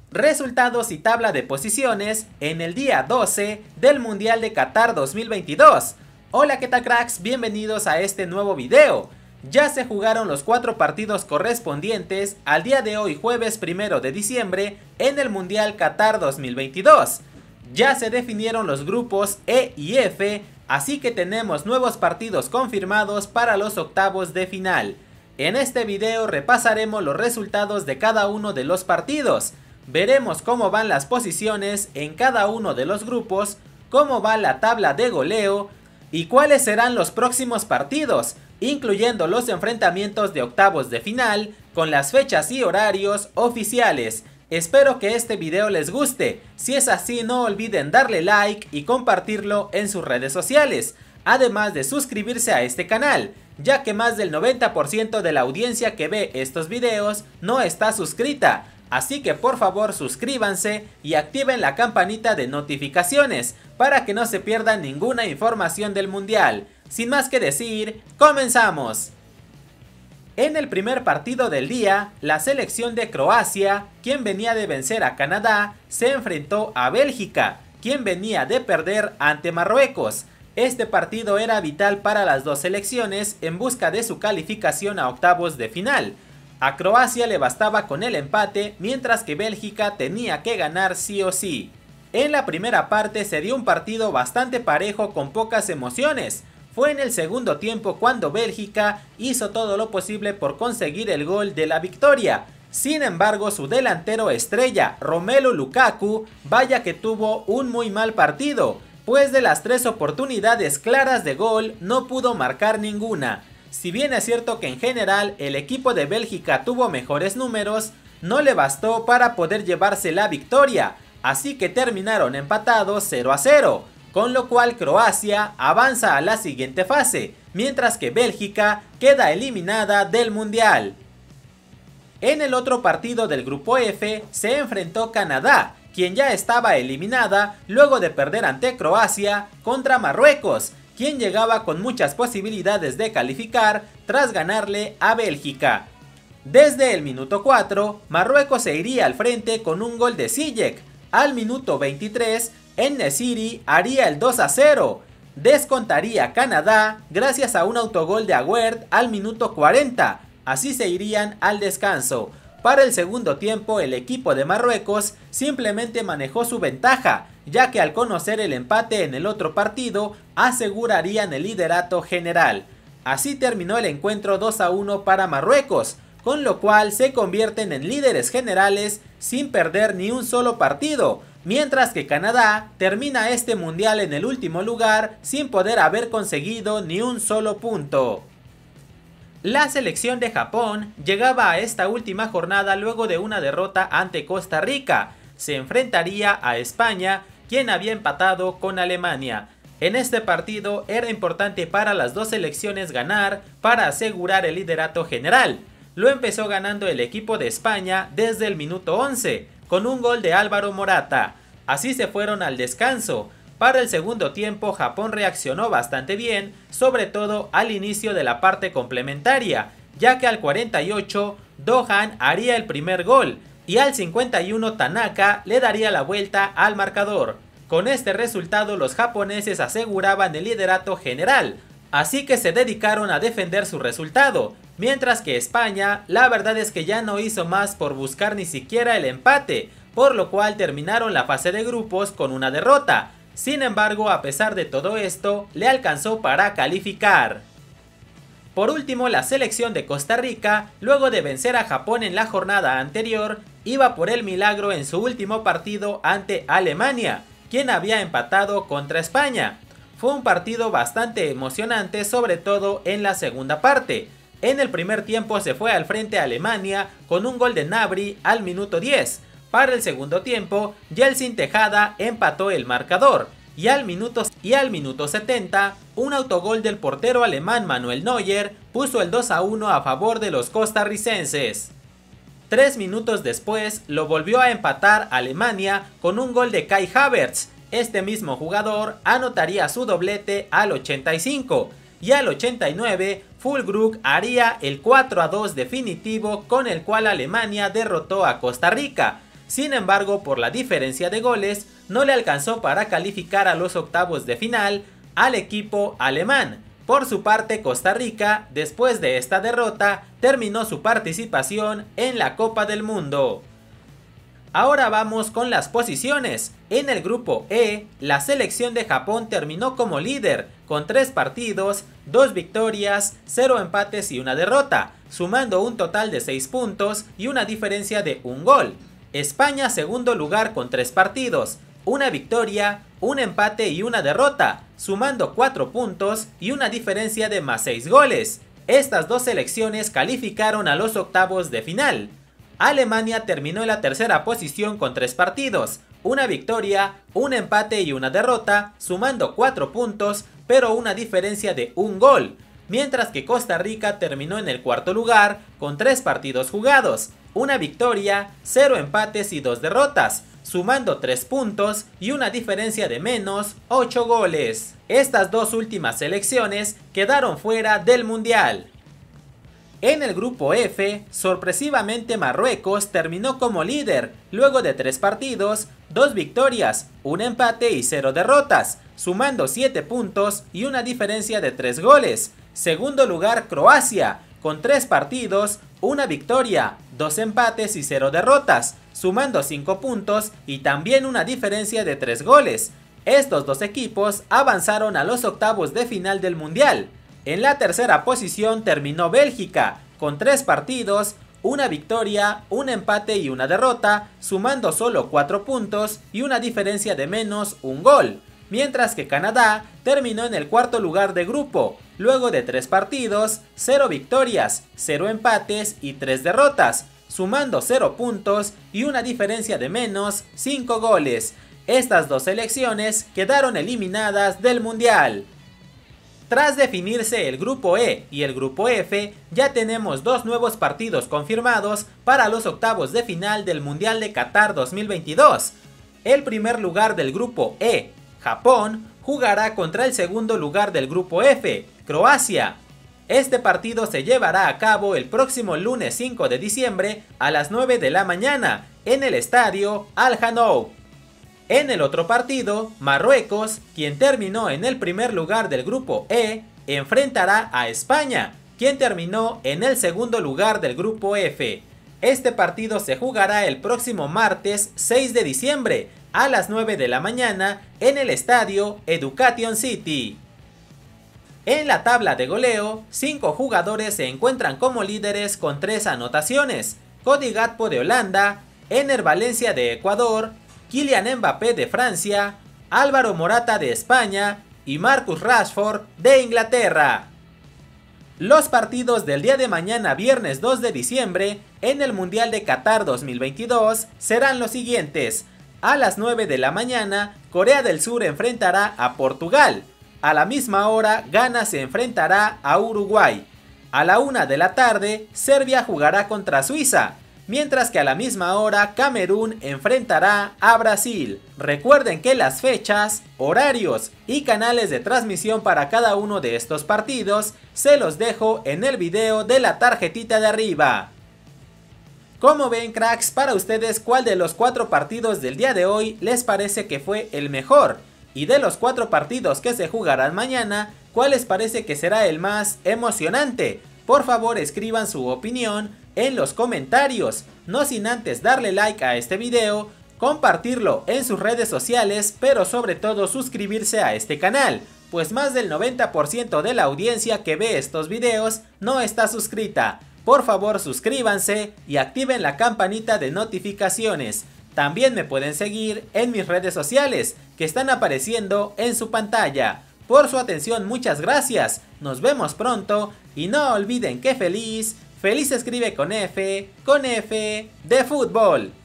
Resultados y tabla de posiciones en el día 12 del Mundial de Qatar 2022. Hola, ¿qué tal, cracks? Bienvenidos a este nuevo video. Ya se jugaron los 4 partidos correspondientes al día de hoy, jueves 1 de diciembre, en el Mundial Qatar 2022. Ya se definieron los grupos E y F, así que tenemos nuevos partidos confirmados para los octavos de final. En este video repasaremos los resultados de cada uno de los partidos. Veremos cómo van las posiciones en cada uno de los grupos, cómo va la tabla de goleo y cuáles serán los próximos partidos, incluyendo los enfrentamientos de octavos de final, con las fechas y horarios oficiales. Espero que este video les guste. Si es así, no olviden darle like y compartirlo en sus redes sociales, además de suscribirse a este canal, ya que más del 90% de la audiencia que ve estos videos no está suscrita. Así que por favor suscríbanse y activen la campanita de notificaciones para que no se pierdan ninguna información del mundial. Sin más que decir, ¡comenzamos! En el primer partido del día, la selección de Croacia, quien venía de vencer a Canadá, se enfrentó a Bélgica, quien venía de perder ante Marruecos. Este partido era vital para las dos selecciones en busca de su calificación a octavos de final. A Croacia le bastaba con el empate, mientras que Bélgica tenía que ganar sí o sí. En la primera parte se dio un partido bastante parejo con pocas emociones. Fue en el segundo tiempo cuando Bélgica hizo todo lo posible por conseguir el gol de la victoria. Sin embargo, su delantero estrella, Romelu Lukaku, vaya que tuvo un muy mal partido, pues de las 3 oportunidades claras de gol no pudo marcar ninguna. Si bien es cierto que en general el equipo de Bélgica tuvo mejores números, no le bastó para poder llevarse la victoria, así que terminaron empatados 0-0, con lo cual Croacia avanza a la siguiente fase, mientras que Bélgica queda eliminada del mundial. En el otro partido del grupo F se enfrentó Canadá, quien ya estaba eliminada luego de perder ante Croacia, contra Marruecos, quien llegaba con muchas posibilidades de calificar tras ganarle a Bélgica. Desde el minuto 4, Marruecos se iría al frente con un gol de Ziyech. Al minuto 23, En-Nesyri haría el 2-0. Descontaría Canadá gracias a un autogol de Aguerd al minuto 40. Así se irían al descanso. Para el segundo tiempo, el equipo de Marruecos simplemente manejó su ventaja, ya que al conocer el empate en el otro partido, asegurarían el liderato general. Así terminó el encuentro 2-1 para Marruecos, con lo cual se convierten en líderes generales sin perder ni un solo partido, mientras que Canadá termina este mundial en el último lugar sin poder haber conseguido ni un solo punto. La selección de Japón llegaba a esta última jornada luego de una derrota ante Costa Rica. Se enfrentaría a España, quien había empatado con Alemania. En este partido era importante para las dos selecciones ganar para asegurar el liderato general. Lo empezó ganando el equipo de España desde el minuto 11, con un gol de Álvaro Morata. Así se fueron al descanso. Para el segundo tiempo, Japón reaccionó bastante bien, sobre todo al inicio de la parte complementaria, ya que al 48 Dohan haría el primer gol y al 51 Tanaka le daría la vuelta al marcador. Con este resultado los japoneses aseguraban el liderato general, así que se dedicaron a defender su resultado, mientras que España, la verdad es que ya no hizo más por buscar ni siquiera el empate, por lo cual terminaron la fase de grupos con una derrota. Sin embargo, a pesar de todo esto, le alcanzó para calificar. Por último, la selección de Costa Rica, luego de vencer a Japón en la jornada anterior, iba por el milagro en su último partido ante Alemania, quien había empatado contra España. Fue un partido bastante emocionante, sobre todo en la segunda parte. En el primer tiempo se fue al frente a Alemania con un gol de Gnabry al minuto 10. Para el segundo tiempo, Jelsin Tejada empató el marcador y al minuto 70, un autogol del portero alemán Manuel Neuer puso el 2-1 a favor de los costarricenses. 3 minutos después lo volvió a empatar Alemania con un gol de Kai Havertz. Este mismo jugador anotaría su doblete al 85 y al 89 Füllkrug haría el 4-2 definitivo con el cual Alemania derrotó a Costa Rica. Sin embargo, por la diferencia de goles, no le alcanzó para calificar a los octavos de final al equipo alemán. Por su parte, Costa Rica, después de esta derrota, terminó su participación en la Copa del Mundo. Ahora vamos con las posiciones. En el grupo E, la selección de Japón terminó como líder, con 3 partidos, 2 victorias, 0 empates y 1 derrota, sumando un total de 6 puntos y una diferencia de 1 gol. España segundo lugar con 3 partidos, 1 victoria, 1 empate y 1 derrota, sumando 4 puntos y una diferencia de más 6 goles. Estas dos selecciones calificaron a los octavos de final. Alemania terminó en la tercera posición con 3 partidos, 1 victoria, 1 empate y 1 derrota, sumando 4 puntos, pero una diferencia de 1 gol, mientras que Costa Rica terminó en el cuarto lugar con 3 partidos jugados, 1 victoria, 0 empates y 2 derrotas, sumando 3 puntos y una diferencia de menos 8 goles. Estas dos últimas selecciones quedaron fuera del Mundial. En el grupo F, sorpresivamente Marruecos terminó como líder, luego de 3 partidos, 2 victorias, 1 empate y 0 derrotas, sumando 7 puntos y una diferencia de 3 goles. Segundo lugar Croacia, con 3 partidos, 1 victoria, 2 empates y 0 derrotas, sumando 5 puntos y también una diferencia de 3 goles. Estos dos equipos avanzaron a los octavos de final del Mundial. En la tercera posición terminó Bélgica, con 3 partidos, 1 victoria, 1 empate y 1 derrota, sumando solo 4 puntos y una diferencia de menos 1 gol. Mientras que Canadá terminó en el cuarto lugar de grupo, luego de 3 partidos, 0 victorias, 0 empates y 3 derrotas, sumando 0 puntos y una diferencia de menos 5 goles. Estas dos selecciones quedaron eliminadas del Mundial. Tras definirse el grupo E y el grupo F, ya tenemos 2 nuevos partidos confirmados para los octavos de final del Mundial de Qatar 2022. El primer lugar del grupo E, Japón, jugará contra el segundo lugar del grupo F, Croacia. Este partido se llevará a cabo el próximo lunes 5 de diciembre a las 9 de la mañana en el estadio Al-Hanouf. En el otro partido, Marruecos, quien terminó en el primer lugar del grupo E, enfrentará a España, quien terminó en el segundo lugar del grupo F. Este partido se jugará el próximo martes 6 de diciembre a las 9 de la mañana en el estadio Education City. En la tabla de goleo, 5 jugadores se encuentran como líderes con 3 anotaciones: Cody Gakpo de Holanda, Ener Valencia de Ecuador, Kylian Mbappé de Francia, Álvaro Morata de España y Marcus Rashford de Inglaterra. Los partidos del día de mañana, viernes 2 de diciembre, en el Mundial de Qatar 2022 serán los siguientes. A las 9 de la mañana, Corea del Sur enfrentará a Portugal. A la misma hora, Ghana se enfrentará a Uruguay. A la 1 de la tarde, Serbia jugará contra Suiza. Mientras que a la misma hora Camerún enfrentará a Brasil. Recuerden que las fechas, horarios y canales de transmisión para cada uno de estos partidos se los dejo en el video de la tarjetita de arriba. Como ven, cracks, para ustedes, ¿cuál de los 4 partidos del día de hoy les parece que fue el mejor? Y de los 4 partidos que se jugarán mañana, ¿cuál les parece que será el más emocionante? Por favor, escriban su opinión en los comentarios, no sin antes darle like a este video, compartirlo en sus redes sociales, pero sobre todo suscribirse a este canal, pues más del 90% de la audiencia que ve estos videos no está suscrita. Por favor, suscríbanse y activen la campanita de notificaciones. También me pueden seguir en mis redes sociales que están apareciendo en su pantalla. Por su atención, muchas gracias, nos vemos pronto y no olviden que feliz se escribe con F de fútbol.